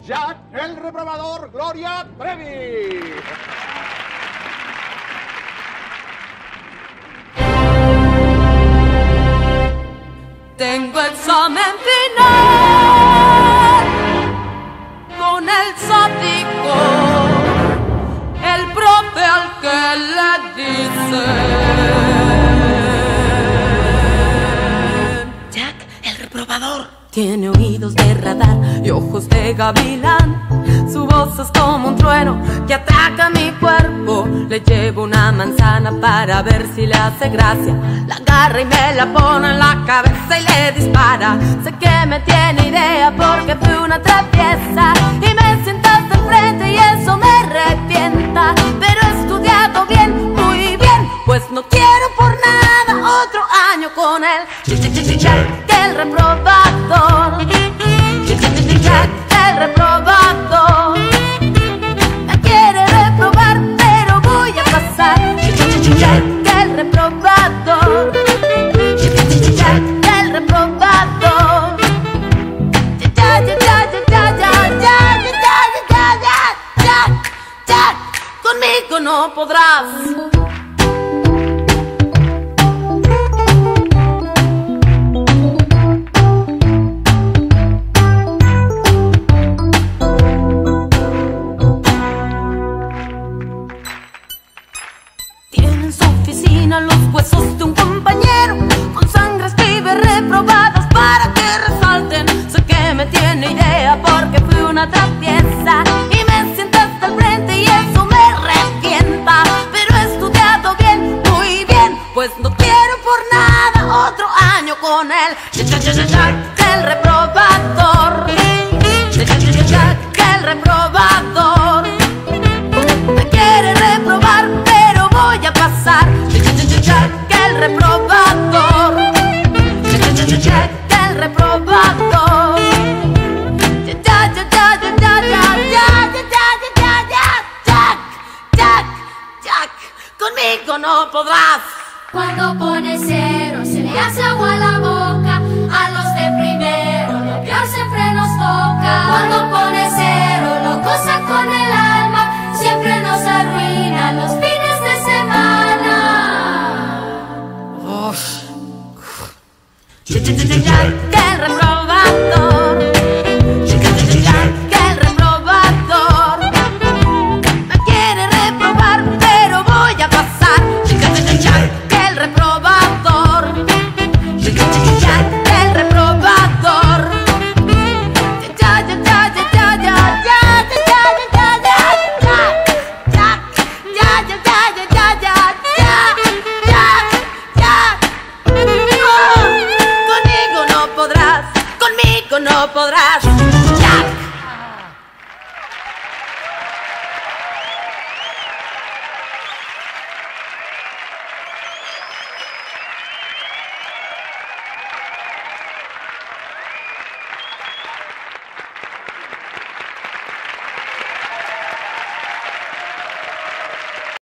Jack, el reprobador, Gloria Trevi. Tengo examen final con el sádico, el profe al que le dice: Jack, el reprobador. Tiene oídos de radar y ojos de gavilán. Su voz es como un trueno que ataca mi cuerpo. Le llevo una manzana para ver si le hace gracia. La agarra y me la pone en la cabeza y le dispara. Sé que me tiene idea porque fui una traviesa y me siento hasta el frente y eso me revienta. Pero he estudiado bien, muy bien, pues no quiero por nada otro año con él. Jack, el reprobador. Jack, el reprobador. Me quiere reprobar, pero voy a pasar. Jack, el reprobador. Jack, el reprobador. Jack, conmigo no podrás. Los huesos de un compañero con sangre escribe reprobadas para que resalten. Sé que me tiene idea porque fui una traviesa y me siento hasta el frente y eso me revienta. Pero he estudiado bien, muy bien, pues no quiero por nada otro año con él. Jack, el reprobador. Jack, el reprobador. Me quiere reprobar, pero voy a pasar. Jack, el reprobador. Jack, el reprobador. Jack, conmigo no podrás. Cuando pone cero se le hace agua la boca.